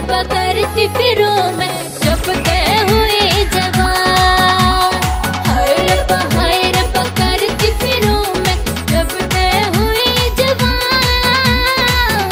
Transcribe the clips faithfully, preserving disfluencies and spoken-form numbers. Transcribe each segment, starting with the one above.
रब्बा करती फिरूं मैं जब तय हुई जवान। हाय रब्बा हाय रब्बा करती फिरूं मैं जब तय हुई जवान।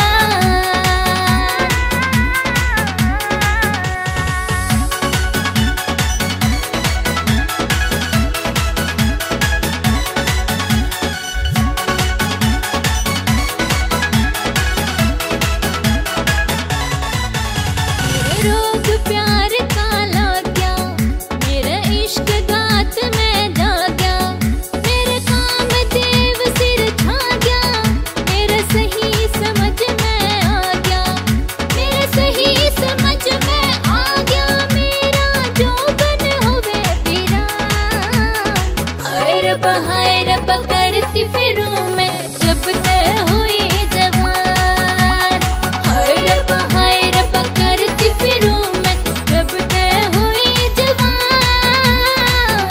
रोग प्यार का लग गया, मेरा इश्क गात में जा गया, मेरे काम देव सिर छा गया, मेरे सही समझ में आ गया, मेरे सही समझ में आ गया, मेरा जो बन होवे वीरान। हाय रब्बा हाय रब्बा करती फिरूं मैं जब तय हुई जवान। हाय रब्बा हाय रब्बा करती फिरूं मैं जब तय हुई जवान।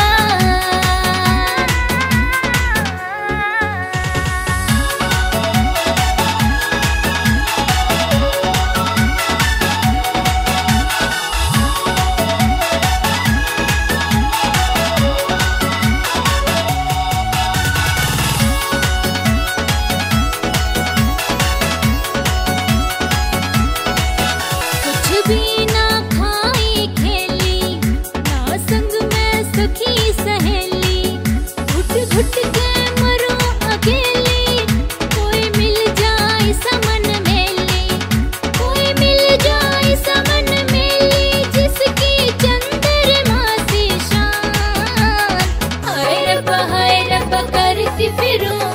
कुछ भी ना खाई खेली, ना संग में सखी सहेली, घुट घुट के मरूं अकेली, कोई मिल जाए समन मेली, कोई मिल जाए समन मेली, जिसकी चंद्रमा सी शान। हाय रब्बा हाय रब्बा करती फिरूं